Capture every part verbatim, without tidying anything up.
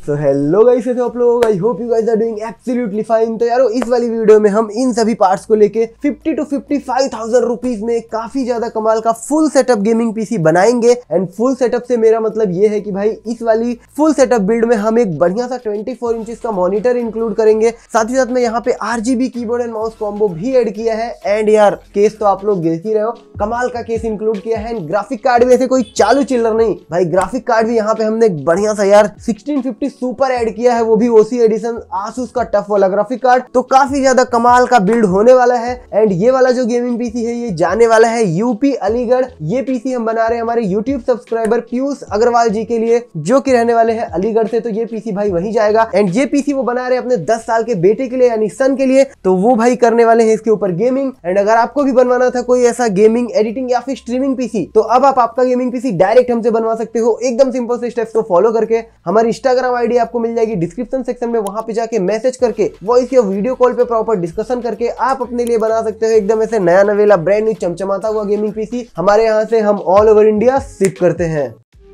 So hello guys, कैसे हो आप लोग? I hope you guys are doing absolutely fine. तो यारो इस वाली वीडियो में हम इन सभी पार्ट्स को लेके fifty two fifty five thousand rupees में काफी ज्यादा कमाल का फुल सेटअप गेमिंग पीसी बनाएंगे। एंड फुल सेटअप से मेरा मतलब ये है कि भाई इस वाली फुल सेटअप बिल्ड में हम एक बढ़िया सा ट्वेंटी फोर इंचेस का मॉनिटर इंक्लूड करेंगे। साथ ही साथ में यहाँ पे RGB keyboard and mouse combo भी ऐड किया है। एंड यार केस तो आप लोग देख ही रहे हो, कमाल का केस इंक्लूड किया है। एंड ग्राफिक कार्ड में से कोई चालू चिल्लर नहीं भाई, ग्राफिक कार्ड भी यहाँ पे हमने एक बढ़िया सा यार सिक्सटीन फिफ्टी सुपर ऐड किया है, वो भी ओसी एडिशन आसूस का टफ वाला ग्राफिक कार्ड। तो काफी ज्यादा कमाल का बिल्ड होने वाला है। एंड ये वाला जो गेमिंग पीसी है ये जाने वाला है यूपी अलीगढ़। ये पीसी हम बना रहे हैं हमारे यूट्यूब सब्सक्राइबर पीयूष अग्रवाल जी के लिए, जो कि रहने वाले हैं अलीगढ़ से। तो ये पीसी भाई वहीं जाएगा। एंड ये पीसी वो बना रहे हैं अपने दस साल के बेटे के लिए यानी सन के लिए। तो वो भाई करने वाले हैं इसके ऊपर गेमिंग। एंड अगर आपको भी बनवाना था कोई ऐसा गेमिंग एडिटिंग या फिर स्ट्रीमिंग पीसी, तो अब आप आपका गेमिंग पीसी डायरेक्ट हमसे बनवा सकते हो एकदम सिंपल से स्टेप्स को फॉलो करके। हमारी इंस्टाग्राम आईडी आपको मिल जाएगी डिस्क्रिप्शन सेक्शन में, वहां पे जाके मैसेज करके वॉइस या वीडियो कॉल पे प्रॉपर डिस्कशन करके आप अपने लिए बना सकते हो एकदम ऐसे नया नवेला ब्रांड न्यू चमचमाता हुआ गेमिंग पीसी। हमारे यहाँ से हम ऑल ओवर इंडिया शिप करते हैं।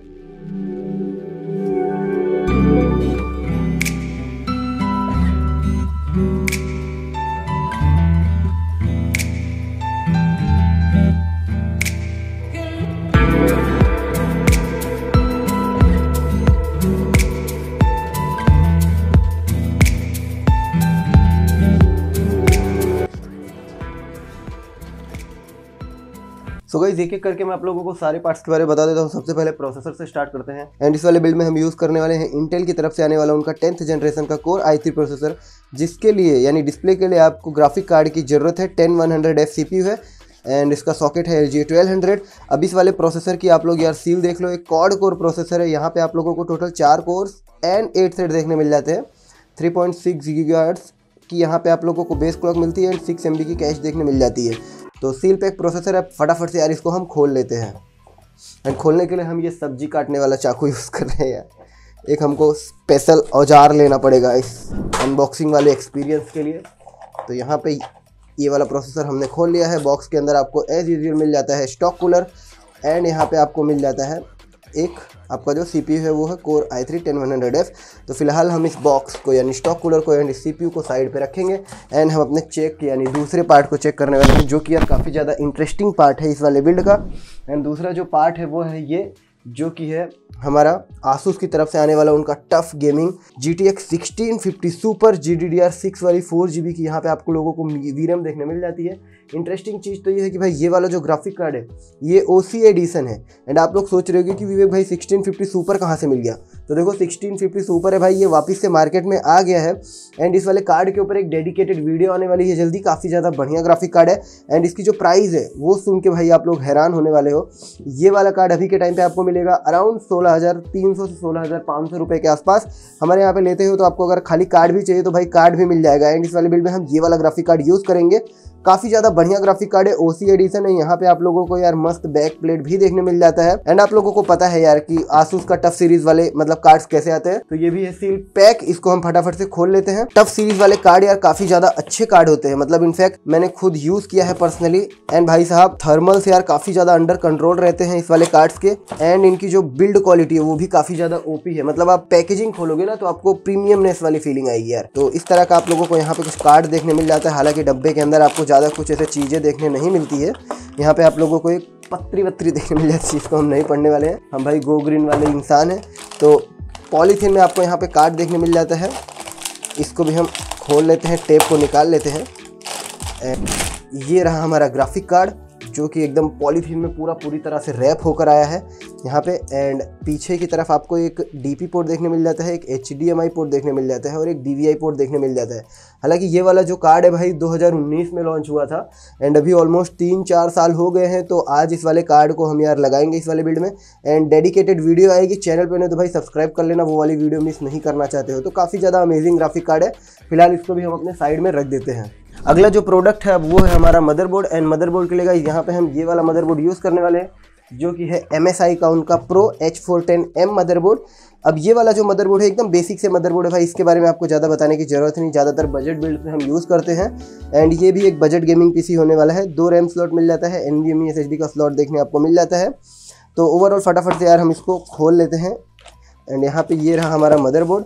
सो गाइस एक एक करके मैं आप लोगों को सारे पार्ट्स के बारे में बता देता हूँ। सबसे पहले प्रोसेसर से स्टार्ट करते हैं। एंड इस वाले बिल्ड में हम यूज़ करने वाले हैं इंटेल की तरफ से आने वाला उनका टेंथ जनरेशन का कोर आई थ्री प्रोसेसर, जिसके लिए यानी डिस्प्ले के लिए आपको ग्राफिक कार्ड की ज़रूरत है। Ten one hundred F C P U है एंड इसका सॉकेट है एल जी ट्वेल्व हंड्रेड। अब इस वाले प्रोसेसर की आप लोग यार सील देख लो, एक क्वाड कोर प्रोसेसर है। यहाँ पे आप लोगों को टोटल चार कोर्स एंड एट थ्रेड देखने मिल जाते हैं। थ्री पॉइंट सिक्स गीगाहर्ट्ज़ की यहाँ पे आप लोगों को बेस क्लॉक मिलती है एंड सिक्स एम बी की कैश देखने मिल जाती है। तो सील पैक प्रोसेसर है। फटाफट से यार इसको हम खोल लेते हैं। एंड खोलने के लिए हम ये सब्जी काटने वाला चाकू यूज़ कर रहे हैं यार। एक हमको स्पेशल औजार लेना पड़ेगा इस अनबॉक्सिंग वाले एक्सपीरियंस के लिए। तो यहाँ पे ये वाला प्रोसेसर हमने खोल लिया है। बॉक्स के अंदर आपको एज यूजुअल मिल जाता है स्टॉक कूलर एंड यहाँ पे आपको मिल जाता है एक आपका जो सीपीयू है वो है core i three ten one hundred F. तो फिलहाल हम इस बॉक्स को यानी स्टॉक कूलर को यानी सीपीयू को साइड पे रखेंगे एंड हम अपने चेक यानी दूसरे पार्ट को चेक करने वाले हैं, जो कि यार काफ़ी ज़्यादा इंटरेस्टिंग पार्ट है इस वाले बिल्ड का। एंड दूसरा जो पार्ट है वो है ये, जो कि है हमारा आसूस की तरफ से आने वाला उनका TUF gaming G T X sixteen fifty super G D D R six वाली फोर जी बी की यहाँ पे आपको लोगों को वी रैम देखने मिल जाती है। इंटरेस्टिंग चीज़ तो ये है कि भाई ये वाला जो ग्राफिक कार्ड है ये ओ सी एडिशन है। एंड आप लोग सोच रहे हो कि विवेक भाई सिक्सटीन फिफ्टी सुपर कहाँ से मिल गया? तो देखो सिक्सटीन फिफ्टी सुपर है भाई, ये वापस से मार्केट में आ गया है। एंड इस वाले कार्ड के ऊपर एक डेडिकेटेड वीडियो आने वाली है जल्दी। काफ़ी ज़्यादा बढ़िया ग्राफिक कार्ड है। एंड इसकी जो प्राइस है वो सुन के भाई आप लोग हैरान होने वाले हो। ये वाला कार्ड अभी के टाइम पे आपको मिलेगा अराउंड सोलह हज़ार तीन सौ से सोलह हज़ार पाँच सौ रुपये के आसपास। हमारे यहाँ पे लेते हो तो आपको अगर खाली कार्ड भी चाहिए तो भाई कार्ड भी मिल जाएगा। एंड इस वाले बिल्ड में हम ये वाला ग्राफिक कार्ड यूज़ करेंगे। काफ़ी ज़्यादा बढ़िया ग्राफिक कार्ड है, ओसी एडिशन है। यहाँ पे आप लोगों को यार मस्त बैक प्लेट भी देखने मिल जाता है। एंड आप लोगों को पता है यार कि आसूस का टफ सीरीज वाले मतलब कार्ड्स कैसे आते हैं। तो ये भी है सील पैक, इसको हम फटाफट से खोल लेते हैं। टफ सीरीज वाले कार्ड यार काफ़ी ज़्यादा अच्छे कार्ड होते हैं, मतलब इनफैक्ट मैंने खुद यूज़ किया है पर्सनली। एंड भाई साहब थर्मल से यार काफ़ी ज़्यादा अंडर कंट्रोल रहते हैं इस वाले कार्ड्स के। एंड इनकी जो बिल्ड क्वालिटी है वो भी काफ़ी ज़्यादा ओपी है, मतलब आप पैकेजिंग खोलोगे ना तो आपको प्रीमियमनेस वाली फीलिंग आएगी यार। तो इस तरह का आप लोगों को यहाँ पे कुछ कार्ड देखने मिल जाता है। हालांकि डब्बे के अंदर आपको ज़्यादा कुछ ऐसे चीज़ें देखने नहीं मिलती है। यहाँ पे आप लोगों को एक पत्री वत्री देखने मिल जाती है, इसको हम नहीं पढ़ने वाले हैं। हम भाई गो ग्रीन वाले इंसान हैं। तो पॉलीथीन में आपको यहाँ पे कार्ड देखने मिल जाता है। इसको भी हम खोल लेते हैं, टेप को निकाल लेते हैं। एंड ये रहा हमारा ग्राफिक कार्ड, जो कि एकदम पॉलीथीन में पूरा पूरी तरह से रैप होकर आया है यहाँ पे। एंड पीछे की तरफ आपको एक डीपी पोर्ट देखने मिल जाता है, एक H D M I port देखने मिल जाता है और एक डी वी आई पोर्ट देखने मिल जाता है। हालांकि ये वाला जो कार्ड है भाई दो हज़ार उन्नीस में लॉन्च हुआ था एंड अभी ऑलमोस्ट तीन चार साल हो गए हैं। तो आज इस वाले कार्ड को हम यार लगाएंगे इस वाले बिल्ड में। एंड डेडिकेटेड वीडियो आएगी चैनल पर, नहीं तो भाई सब्सक्राइब कर लेना, वो वाली वीडियो मिस नहीं करना चाहते हो तो। काफ़ी ज़्यादा अमेजिंग ग्राफिक कार्ड है। फिलहाल इसको भी हम अपने साइड में रख देते हैं। अगला जो प्रोडक्ट है वो है हमारा मदरबोर्ड। एंड मदरबोर्ड के लिए यहाँ पे हम ये वाला मदरबोर्ड यूज़ करने वाले हैं, जो कि है एम एस आई का उनका pro H four ten M motherboard. अब ये वाला जो मदरबोर्ड है एकदम बेसिक से मदरबोर्ड है भाई, इसके बारे में आपको ज़्यादा बताने की ज़रूरत नहीं, ज़्यादातर बजट बिल्ड में हम यूज़ करते हैं। एंड ये भी एक बजट गेमिंग पीसी होने वाला है। दो रैम स्लॉट मिल जाता है, N V M E S H D का स्लॉट देखने आपको मिल जाता है। तो ओवरऑल फटाफट से यार हम इसको खोल लेते हैं। एंड यहाँ पे ये रहा हमारा मदरबोर्ड।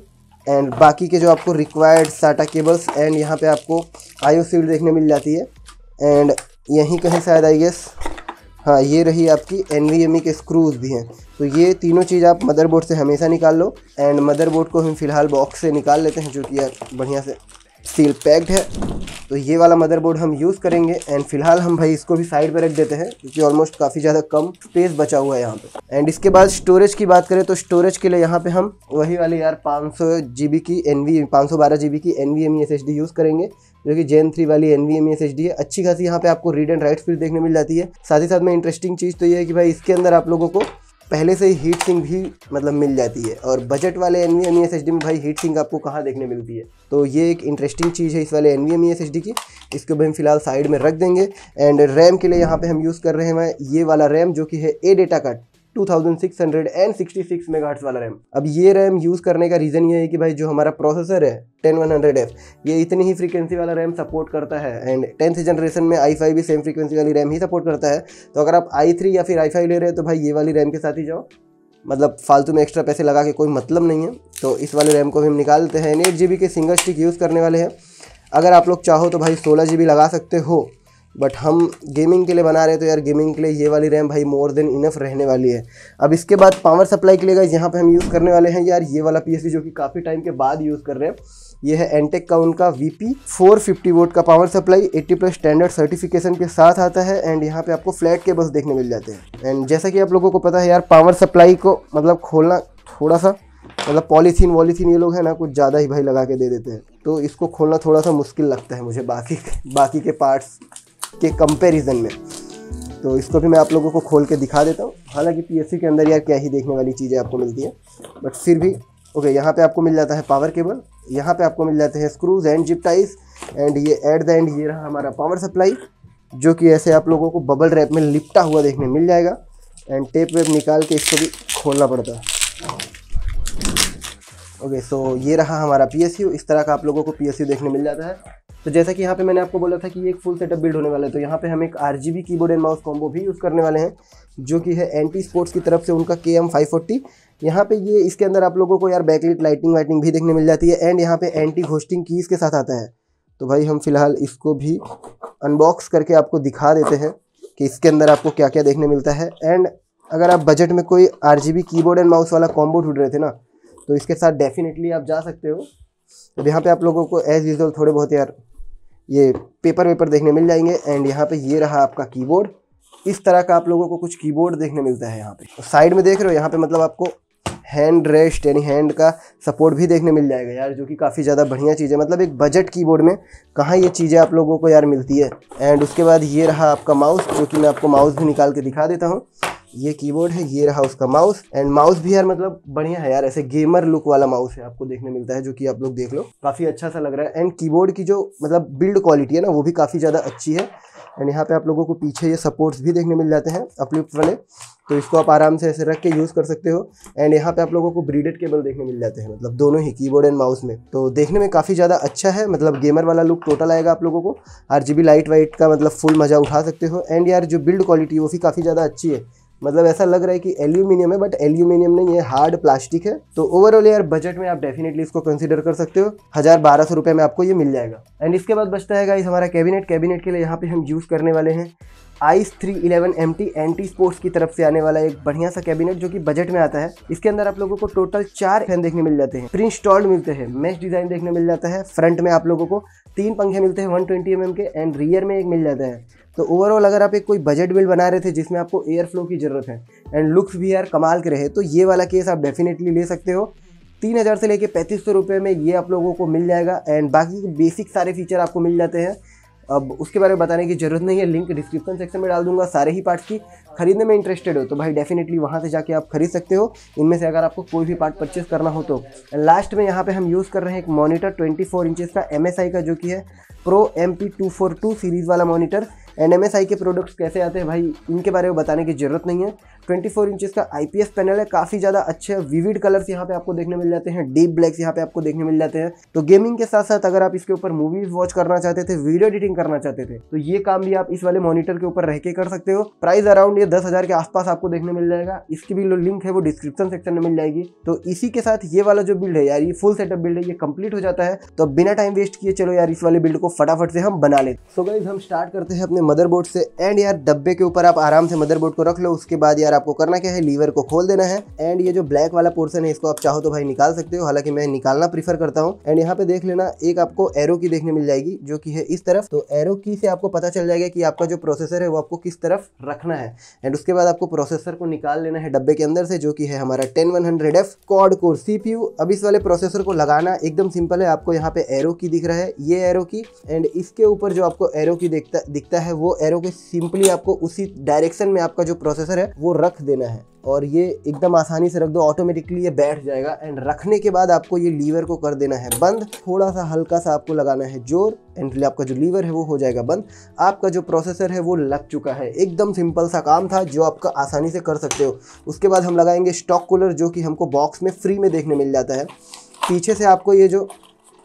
एंड बाकी के जो आपको रिक्वायर्ड साटा केबल्स एंड यहाँ पे आपको आईओ सीट देखने मिल जाती है। एंड यहीं कहीं शायद आई गेस हाँ ये रही आपकी एनवीएमई के स्क्रूज भी हैं। तो ये तीनों चीज़ आप मदरबोर्ड से हमेशा निकाल लो। एंड मदरबोर्ड को हम फिलहाल बॉक्स से निकाल लेते हैं, जो कि यार बढ़िया से सील पैक्ड है। तो ये वाला मदरबोर्ड हम यूज़ करेंगे एंड फिलहाल हम भाई इसको भी साइड पे रख देते हैं, क्योंकि ऑलमोस्ट काफ़ी ज़्यादा कम स्पेस बचा हुआ है यहाँ पे। एंड इसके बाद स्टोरेज की बात करें तो स्टोरेज के लिए यहाँ पे हम वही वाली यार पाँच सौ जी बी की एन वी पाँच सौ बारह जी बी की N V M E S H D use करेंगे, जो कि जेन थ्री वाली N V M E S H D है। अच्छी खासी यहाँ पे आपको रीड एंड राइट स्पीड देखने मिल जाती है। साथ ही साथ में इंटरेस्टिंग चीज़ तो ये है कि भाई इसके अंदर आप लोगों को पहले से ही हीट सिंक भी मतलब मिल जाती है, और बजट वाले N V M E S H D में भाई हीट सिंक आपको कहाँ देखने मिलती है। तो ये एक इंटरेस्टिंग चीज़ है इस वाले N V M E S H D की। इसको भी हम फिलहाल साइड में रख देंगे। एंड रैम के लिए यहाँ पे हम यूज़ कर रहे हैं ये वाला रैम, जो कि है ए डेटा का two thousand six hundred sixty six megahertz वाला रैम। अब ये रैम यूज़ करने का रीज़न ये है कि भाई जो हमारा प्रोसेसर है टेन वन हंड्रेड एफ, ये इतनी ही फ्रीक्वेंसी वाला रैम सपोर्ट करता है। एंड टेंथ जनरेशन में आई फाइव भी सेम फ्रीक्वेंसी वाली रैम ही सपोर्ट करता है। तो अगर आप आई थ्री या फिर आई फाइव ले रहे हैं तो भाई ये वाली रैम के साथ ही जाओ, मतलब फालतू में एक्स्ट्रा पैसे लगा के कोई मतलब नहीं है। तो इस वाले रैम को भी हम निकाल लेते हैं। एट जी बी के सिंगल स्टिक यूज़ करने वाले हैं। अगर आप लोग चाहो तो भाई सोलह जी बी लगा सकते हो, बट हम गेमिंग के लिए बना रहे हैं तो यार गेमिंग के लिए ये वाली रैम भाई मोर देन इनफ रहने वाली है। अब इसके बाद पावर सप्लाई के लिए गाइस यहाँ पे हम यूज़ करने वाले हैं यार ये वाला पीएससी, जो कि काफ़ी टाइम के बाद यूज़ कर रहे हैं। ये है एंटेक का उनका V P four fifty volt का power supply, eighty plus standard certification के साथ आता है। एंड यहाँ पे आपको फ्लैट केबल्स देखने मिल जाते हैं। एंड जैसा कि आप लोगों को पता है यार, पावर सप्लाई को मतलब खोलना थोड़ा सा मतलब पॉलीथीन वॉलीथीन ये लोग है ना कुछ ज़्यादा ही भाई लगा के दे देते हैं, तो इसको खोलना थोड़ा सा मुश्किल लगता है मुझे बाकी बाकी के पार्ट्स के कंपैरिजन में। तो इसको भी मैं आप लोगों को खोल के दिखा देता हूँ। हालांकि पीएससी के अंदर यार क्या ही देखने वाली चीज़ें आपको मिलती हैं, बट फिर भी ओके। यहाँ पे आपको मिल जाता है पावर केबल, यहाँ पे आपको मिल जाते हैं screws and zip ties. And ये एट द एंड ये रहा हमारा पावर सप्लाई, जो कि ऐसे आप लोगों को बबल रैप में लिपटा हुआ देखने मिल जाएगा। एंड टेप वेप निकाल के इसको भी खोलना पड़ता है। ओके सो ये रहा हमारा पीएसयू। इस तरह का आप लोगों को पीएसयू देखने मिल जाता है। तो जैसा कि यहाँ पे मैंने आपको बोला था कि ये एक फुल सेटअप बिल्ड होने वाला है, तो यहाँ पे हम एक RGB keyboard and mouse combo भी यूज़ करने वाले हैं, जो कि है एंटी स्पोर्ट्स की तरफ से उनका के एम फाइव फोर्टी। यहाँ पे ये इसके अंदर आप लोगों को यार बैकलाइट लाइटिंग वाइटिंग भी देखने मिल जाती है। एंड यहाँ पे एंटी घोस्टिंग कीज़ के साथ आता है। तो भाई हम फिलहाल इसको भी अनबॉक्स करके आपको दिखा देते हैं कि इसके अंदर आपको क्या क्या देखने मिलता है। एंड अगर आप बजट में कोई आरजीबी कीबोर्ड एंड माउस वाला कॉम्बो ढूंढ रहे थे ना, तो इसके साथ डेफिनेटली आप जा सकते हो। तो यहाँ पे आप लोगों को एज यूजुअल थोड़े बहुत यार ये पेपर वेपर देखने मिल जाएंगे। एंड यहाँ पे ये रहा आपका कीबोर्ड। इस तरह का आप लोगों को कुछ कीबोर्ड देखने मिलता है। यहाँ पे साइड में देख रहे हो, यहाँ पे मतलब आपको हैंड रेस्ट यानी हैंड का सपोर्ट भी देखने मिल जाएगा यार, जो कि काफ़ी ज़्यादा बढ़िया चीज़ है। मतलब एक बजट कीबोर्ड में कहाँ ये चीज़ें आप लोगों को यार मिलती है। एंड उसके बाद ये रहा आपका माउस, जो कि मैं आपको माउस भी निकाल के दिखा देता हूँ। ये कीबोर्ड है, ये रहा उसका माउस। एंड माउस भी यार मतलब बढ़िया है यार, ऐसे गेमर लुक वाला माउस है आपको देखने मिलता है, जो कि आप लोग देख लो काफ़ी अच्छा सा लग रहा है। एंड कीबोर्ड की जो मतलब बिल्ड क्वालिटी है ना, वो भी काफ़ी ज़्यादा अच्छी है। एंड यहाँ पे आप लोगों को पीछे ये सपोर्ट्स भी देखने मिल जाते हैं अपलिफ्ट वाले, तो इसको आप आराम से ऐसे रख के यूज़ कर सकते हो। एंड यहाँ पे आप लोगों को ब्रीडेड केबल देखने मिल जाते हैं, मतलब दोनों ही कीबोर्ड एंड माउस में। तो देखने में काफ़ी ज़्यादा अच्छा है, मतलब गेमर वाला लुक टोटल आएगा आप लोगों को। आरजीबी लाइट वाइट का मतलब फुल मज़ा उठा सकते हो। एंड यार जो बिल्ड क्वालिटी है वो भी काफ़ी ज़्यादा अच्छी है। मतलब ऐसा लग रहा है कि एल्यूमिनियम है, बट एल्यूमिनियम नहीं है, हार्ड प्लास्टिक है। तो ओवरऑल यार बजट में आप डेफिनेटली इसको कंसीडर कर सकते हो। हज़ार बारह सौ रुपये में आपको ये मिल जाएगा। एंड इसके बाद बचता है गाइस हमारा कैबिनेट। कैबिनेट के लिए यहाँ पे हम यूज़ करने वाले हैं ice three eleven M T anti sports की तरफ से आने वाला एक बढ़िया सा कैबिनेट, जो कि बजट में आता है। इसके अंदर आप लोगों को टोटल चार फैन देखने मिल जाते हैं, प्री इंस्टॉल्ड मिलते हैं, मैच डिजाइन देखने मिल जाता है। फ्रंट में आप लोगों को तीन पंखे मिलते हैं वन ट्वेंटी एम एम के, एंड रियर में एक मिल जाता है। तो ओवरऑल अगर आप एक कोई बजट बिल्ड बना रहे थे जिसमें आपको एयर फ्लो की ज़रूरत है एंड लुक्स भी यार कमाल के रहे, तो ये वाला केस आप डेफिनेटली ले सकते हो। तीन हज़ार से लेके पैंतीस सौ रुपये में ये आप लोगों को मिल जाएगा। एंड बाकी बेसिक सारे फीचर आपको मिल जाते हैं। अब उसके बारे में बताने की ज़रूरत नहीं है, लिंक डिस्क्रिप्शन सेक्शन में डाल दूंगा सारे ही पार्ट्स की। खरीदने में इंटरेस्टेड हो तो भाई डेफिनेटली वहाँ से जाके आप खरीद सकते हो, इनमें से अगर आपको कोई भी पार्ट परचेस करना हो तो। लास्ट में यहाँ पे हम यूज़ कर रहे हैं एक मॉनिटर ट्वेंटी फोर इंचेस का एम एस आई का, जो कि है pro M P two four two series वाला monitor. And M S I के प्रोडक्ट्स कैसे आते हैं भाई, इनके बारे में बताने की ज़रूरत नहीं है। ट्वेंटी फोर इंचेस का आईपीएस पैनल है, काफी ज्यादा अच्छे विविड कलर्स यहाँ पे आपको देखने मिल जाते हैं, डीप ब्लैक्स यहाँ पे आपको देखने मिल जाते हैं। तो गेमिंग के साथ साथ अगर आप इसके ऊपर मूवीज वॉच करना चाहते थे, वीडियो एडिटिंग करना चाहते थे, तो ये काम भी आप इस वाले मॉनिटर के ऊपर रह के कर सकते हो। प्राइस अराउंड ये दस हजार के आसपास आपको देखने मिल जाएगा। इसकी भी लिंक है वो डिस्क्रिप्शन सेक्शन में मिल जाएगी। तो इसी के साथ ये वाला जो बिल्ड है यार, ये फुल सेटअप बिल्ड है, ये कंप्लीट हो जाता है। तो बिना टाइम वेस्ट किए चलो यार इस वाले बिल्ड को फटाफट से हम बना लेते। सो गाइस हम स्टार्ट करते हैं अपने मदरबोर्ड से। एंड यार डब्बे के ऊपर आप आराम से मदरबोर्ड को रख लो। उसके बाद यार आपको करना क्या है, लीवर को खोल देना है। एंड ये जो ब्लैक वाला पोर्शन है इसको आप चाहो तो भाई निकाल सकते हो, हालांकि मैं निकालना प्रीफर करता हूँ। एंड यहाँ पे देख लेना एक आपको एरो की देखने मिल जाएगी जो कि है इस तरफ। तो एरो की से आपको पता चल जाएगा कि आपका जो प्रोसेसर है वो आपको किस तरफ रखना है। एंड उसके बाद आपको प्रोसेसर को निकाल लेना है डब्बे के अंदर से, जो कि है हमारा ten one hundred F quad core CPU. अब इस वाले प्रोसेसर को लगाना एकदम सिंपल है। आपको यहाँ पे एरो की दिख रहा है, ये एरो की, एंड इसके ऊपर जो आपको एरो की दिखता दिखता है वो एरो की सिंपली आपको उसी डायरेक्शन में आपका जो प्रोसेसर है वो रख देना है। और ये एकदम आसानी से रख दो, ऑटोमेटिकली ये बैठ जाएगा। एंड रखने के बाद आपको ये लीवर को कर देना है बंद। थोड़ा सा हल्का सा आपको लगाना है जोर, एंड आपका जो लीवर है वो हो जाएगा बंद। आपका जो प्रोसेसर है वो लग चुका है। एकदम सिंपल सा काम था जो आपका आसानी से कर सकते हो। उसके बाद हम लगाएंगे स्टॉक कूलर, जो कि हमको बॉक्स में फ्री में देखने मिल जाता है। पीछे से आपको ये जो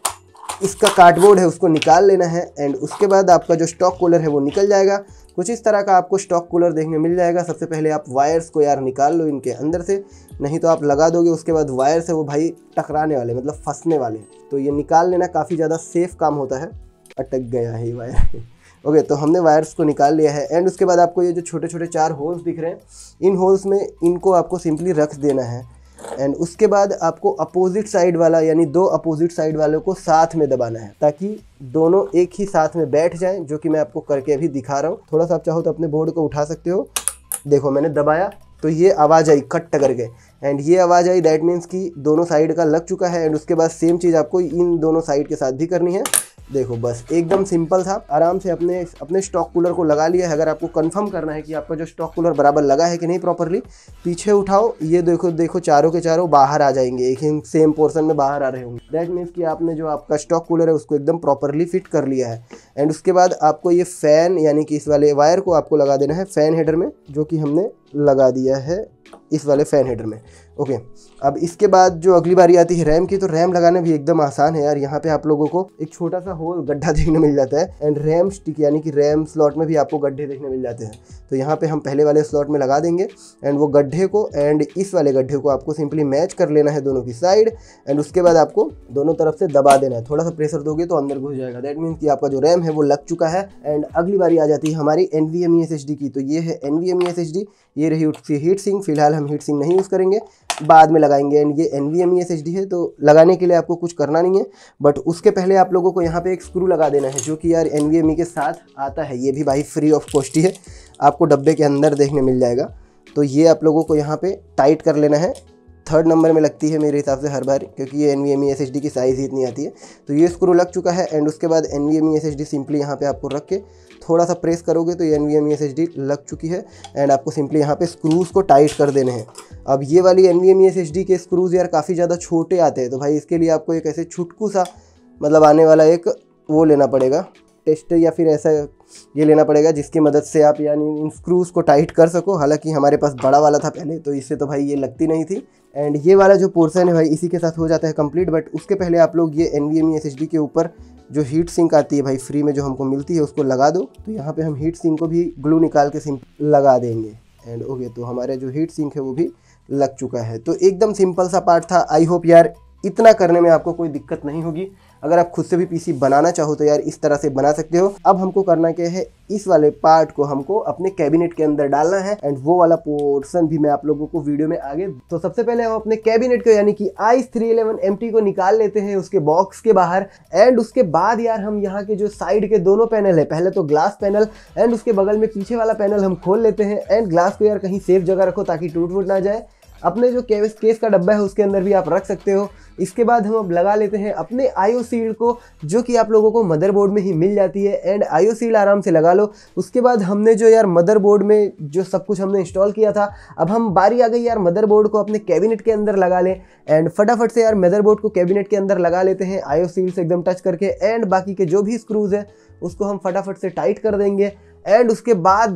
इसका कार्डबोर्ड है उसको निकाल लेना है। एंड उसके बाद आपका जो स्टॉक कूलर है वो निकल जाएगा। कुछ इस तरह का आपको स्टॉक कूलर देखने मिल जाएगा। सबसे पहले आप वायर्स को यार निकाल लो इनके अंदर से, नहीं तो आप लगा दोगे उसके बाद वायर से वो भाई टकराने वाले, मतलब फंसने वाले। तो ये निकाल लेना, काफ़ी ज़्यादा सेफ काम होता है। अटक गया है ये वायर ओके तो हमने वायर्स को निकाल लिया है। एंड उसके बाद आपको ये जो छोटे छोटे चार होल्स दिख रहे हैं, इन होल्स में इनको आपको सिंपली रख देना है। एंड उसके बाद आपको अपोजिट साइड वाला यानी दो अपोजिट साइड वालों को साथ में दबाना है ताकि दोनों एक ही साथ में बैठ जाएं, जो कि मैं आपको करके अभी दिखा रहा हूँ। थोड़ा सा आप चाहो तो अपने बोर्ड को उठा सकते हो। देखो मैंने दबाया तो ये आवाज़ आई कट करके, एंड ये आवाज़ आई, दैट मीन्स कि दोनों साइड का लग चुका है। एंड उसके बाद सेम चीज़ आपको इन दोनों साइड के साथ भी करनी है। देखो बस एकदम सिंपल था। आराम से अपने अपने स्टॉक कूलर को लगा लिया है। अगर आपको कंफर्म करना है कि आपका जो स्टॉक कूलर बराबर लगा है कि नहीं प्रॉपरली, पीछे उठाओ, ये देखो देखो चारों के चारों बाहर आ जाएंगे, एक ही सेम पोर्शन में बाहर आ रहे होंगे। दैट मीन्स कि आपने जो आपका स्टॉक कूलर है उसको एकदम प्रॉपरली फिट कर लिया है। एंड उसके बाद आपको ये फ़ैन यानी कि इस वाले वायर को आपको लगा देना है फ़ैन हेडर में, जो कि हमने लगा दिया है इस वाले फ़ैन हेडर में। ओके अब इसके बाद जो अगली बारी आती है रैम की, तो रैम लगाना भी एकदम आसान है यार। यहाँ पे आप लोगों को एक छोटा सा होल गड्ढा देखने मिल जाता है। एंड रैम स्टिक यानी कि रैम स्लॉट में भी आपको गड्ढे देखने मिल जाते हैं। तो यहाँ पे हम पहले वाले स्लॉट में लगा देंगे। एंड वो गड्ढे को एंड इस वाले गड्ढे को आपको सिंपली मैच कर लेना है दोनों की साइड। एंड उसके बाद आपको दोनों तरफ से दबा देना है। थोड़ा सा प्रेशर दोगे तो अंदर घुस जाएगा। दैट मीन्स कि आपका जो रैम है वो लग चुका है। एंड अगली बारी आ जाती है हमारी एनवीएमई एसएसडी की। तो ये है एनवीएमई एसएसडी, ये रही उसकी हीट सिंक। फिलहाल हम हीट सिंक नहीं यूज़ करेंगे, बाद में लगाएंगे। एंड ये एनवीएमई एसएसडी है, तो लगाने के लिए आपको कुछ करना नहीं है, बट उसके पहले आप लोगों को यहाँ पे एक स्क्रू लगा देना है, जो कि यार एनवीएमई के साथ आता है। ये भी भाई फ्री ऑफ कॉस्ट ही है, आपको डब्बे के अंदर देखने मिल जाएगा। तो ये आप लोगों को यहाँ पे टाइट कर लेना है। थर्ड नंबर में लगती है मेरे हिसाब से हर बार, क्योंकि ये एनवीएमई एसएसडी की साइज़ ही इतनी आती है। तो ये स्क्रू लग चुका है। एंड उसके बाद एनवीएमई एसएसडी सिंपली यहाँ पे आपको रख के थोड़ा सा प्रेस करोगे तो ये एनवीएमई एसएसडी लग चुकी है। एंड आपको सिंपली यहाँ पे स्क्रूज़ को टाइट कर देने हैं। अब ये वाली एनवीएमई एसएसडी के स्क्रूज़ यार काफ़ी ज़्यादा छोटे आते हैं, तो भाई इसके लिए आपको एक ऐसे छुटकू सा मतलब आने वाला एक वो लेना पड़ेगा, टेस्ट या फिर ऐसा ये लेना पड़ेगा, जिसकी मदद से आप यानी इन स्क्रूज़ को टाइट कर सको। हालांकि हमारे पास बड़ा वाला था पहले, तो इससे तो भाई ये लगती नहीं थी। एंड ये वाला जो पोर्शन है भाई इसी के साथ हो जाता है कंप्लीट। बट उसके पहले आप लोग ये एनवीएमई एसएसडी के ऊपर जो हीट सिंक आती है भाई फ्री में जो हमको मिलती है उसको लगा दो। तो यहाँ पे हम हीट सिंक को भी ग्लू निकाल के सिंप लगा देंगे। एंड ओके तो हमारे जो हीट सिंक है वो भी लग चुका है। तो एकदम सिंपल सा पार्ट था। आई होप यार इतना करने में आपको कोई दिक्कत नहीं होगी। अगर आप खुद से भी पीसी बनाना चाहो तो यार इस तरह से बना सकते हो। अब हमको करना क्या है, इस वाले पार्ट को हमको अपने कैबिनेट के अंदर डालना है। एंड वो वाला पोर्शन भी मैं आप लोगों को वीडियो में आगे। तो सबसे पहले हम अपने कैबिनेट को यानी कि ice three eleven M T को निकाल लेते हैं उसके बॉक्स के बाहर। एंड उसके बाद यार हम यहाँ के जो साइड के दोनों पैनल है, पहले तो ग्लास पैनल एंड उसके बगल में पीछे वाला पैनल हम खोल लेते हैं। एंड ग्लास को यार कहीं सेफ जगह रखो ताकि टूट फूट ना जाए। अपने जो केस केस का डब्बा है उसके अंदर भी आप रख सकते हो। इसके बाद हम अब लगा लेते हैं अपने आईओ सील्ड को, जो कि आप लोगों को मदरबोर्ड में ही मिल जाती है। एंड आईओ सील्ड आराम से लगा लो। उसके बाद हमने जो यार मदरबोर्ड में जो सब कुछ हमने इंस्टॉल किया था, अब हम बारी आ गई यार मदरबोर्ड को अपने कैबिनेट के अंदर लगा लें। एंड फटाफट से यार मदरबोर्ड को कैबिनेट के अंदर लगा लेते हैं आईओ सील्ड से एकदम टच करके। एंड बाकी के जो भी स्क्रूज है उसको हम फटाफट से टाइट कर देंगे। एंड उसके बाद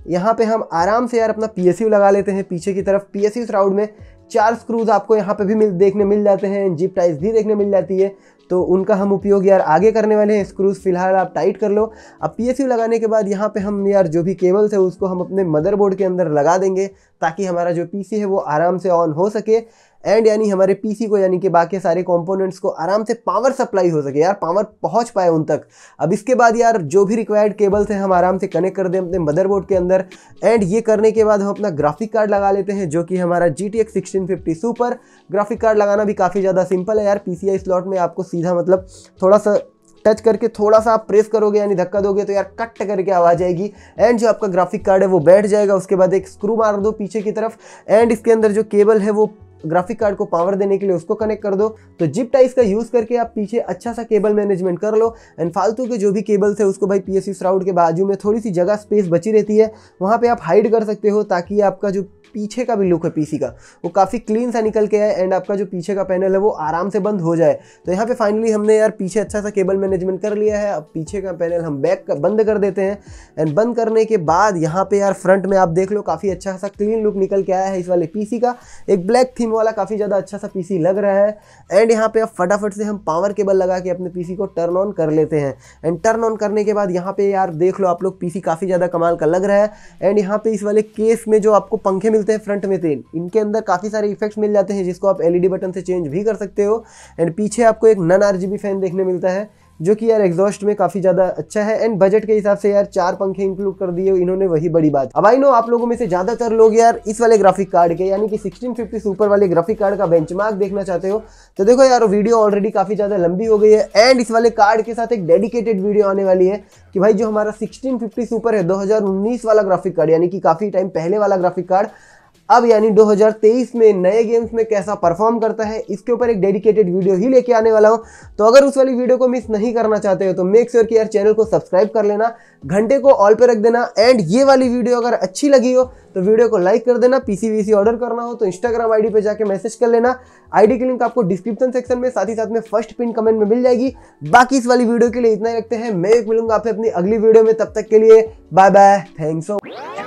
यहाँ पे हम आराम से यार अपना पीएसयू लगा लेते हैं पीछे की तरफ। पीएसयू श्राउड में चार स्क्रूज आपको यहाँ पे भी मिल देखने मिल जाते हैं, जिप टाइस भी देखने मिल जाती है, तो उनका हम उपयोग यार आगे करने वाले हैं। स्क्रूज फिलहाल आप टाइट कर लो। अब पीएसयू लगाने के बाद यहाँ पे हम यार जो भी केबल्स है उसको हम अपने मदरबोर्ड के अंदर लगा देंगे ताकि हमारा जो पीसी है वो आराम से ऑन हो सके एंड यानी हमारे पीसी को यानी कि बाकी सारे कंपोनेंट्स को आराम से पावर सप्लाई हो सके, यार पावर पहुंच पाए उन तक। अब इसके बाद यार जो भी रिक्वायर्ड केबल्स हैं हम आराम से कनेक्ट कर दें अपने मदरबोर्ड के अंदर एंड ये करने के बाद हम अपना ग्राफिक कार्ड लगा लेते हैं जो कि हमारा G T X sixteen fifty super. Graphic card लगाना भी काफ़ी ज़्यादा सिंपल है यार। पीसीआई स्लॉट में आपको सीधा मतलब थोड़ा सा टच करके थोड़ा सा आप प्रेस करोगे यानी धक्का दोगे तो यार कट करके आवाज आएगी एंड जो आपका ग्राफिक कार्ड है वो बैठ जाएगा। उसके बाद एक स्क्रू मार दो पीछे की तरफ एंड इसके अंदर जो केबल है वो ग्राफिक कार्ड को पावर देने के लिए उसको कनेक्ट कर दो। तो जिप टाइस का यूज करके आप पीछे अच्छा सा केबल मैनेजमेंट कर लो एंड फालतू के जो भी केबल्स है उसको भाई पीएसयू श्राउड के बाजू में थोड़ी सी जगह स्पेस बची रहती है वहाँ पे आप हाइड कर सकते हो ताकि आपका जो पीछे का भी लुक है पीसी का वो काफ़ी क्लीन सा निकल के आए एंड आपका जो पीछे का पैनल है वो आराम से बंद हो जाए। तो यहाँ पे फाइनली हमने यार पीछे अच्छा सा केबल मैनेजमेंट कर लिया है। अब पीछे का पैनल हम बैक बंद कर देते हैं एंड बंद करने के बाद यहाँ पे यार फ्रंट में आप देख लो काफ़ी अच्छा सा क्लीन लुक निकल के आया है इस वाले पीसी का। एक ब्लैक थीम वाला काफ़ी ज़्यादा अच्छा सा पीसी लग रहा है एंड यहाँ पे अब फटाफट से हम पावर केबल लगा के अपने पीसी को टर्न ऑन कर लेते हैं एंड टर्न ऑन करने के बाद यहाँ पे यार देख लो आप लोग पीसी काफ़ी ज़्यादा कमाल का लग रहा है एंड यहाँ पे इस वाले केस में जो आपको पंखे मिलते हैं फ्रंट में तीन, इनके अंदर काफ़ी सारे इफेक्ट्स मिल जाते हैं जिसको आप एलईडी बटन से चेंज भी कर सकते हो एंड पीछे आपको एक नन आरजीबी फैन देखने मिलता है जो कि यार एग्जॉस्ट में काफ़ी ज़्यादा अच्छा है एंड बजट के हिसाब से यार चार पंखे इंक्लूड कर दिए इन्होंने, वही बड़ी बात। अब आई नो आप लोगों में से ज़्यादातर लोग यार इस वाले ग्राफिक कार्ड के यानी कि सिक्सटीन फिफ्टी सुपर वाले ग्राफिक कार्ड का बेंचमार्क देखना चाहते हो तो देखो यार वीडियो ऑलरेडी काफ़ी ज़्यादा लंबी हो गई है एंड इस वाले कार्ड के साथ एक डेडिकेटेड वीडियो आने वाली है कि भाई जो हमारा सिक्सटीन फिफ्टी सुपर है दो हज़ार उन्नीस वाला ग्राफिक कार्ड यानी कि काफ़ी टाइम पहले वाला ग्राफिक कार्ड अब यानी दो हज़ार तेईस में नए गेम्स में कैसा परफॉर्म करता है इसके ऊपर एक डेडिकेटेड वीडियो ही लेके आने वाला हूं। तो अगर उस वाली वीडियो को मिस नहीं करना चाहते हो तो मेक श्योर कि यार चैनल को सब्सक्राइब कर लेना, घंटे को ऑल पे रख देना एंड ये वाली वीडियो अगर अच्छी लगी हो तो वीडियो को लाइक कर देना। पीसी वीसी ऑर्डर करना हो तो इंस्टाग्राम आईडी पे जाके मैसेज कर लेना। आईडी की लिंक आपको डिस्क्रिप्शन सेक्शन में साथ ही साथ में फर्स्ट पिन कमेंट में मिल जाएगी। बाकी इस वाली वीडियो के लिए इतना ही रखते हैं, मैं मिलूंगा आपसे अपनी अगली वीडियो में, तब तक के लिए बाय बाय, थैंक्स।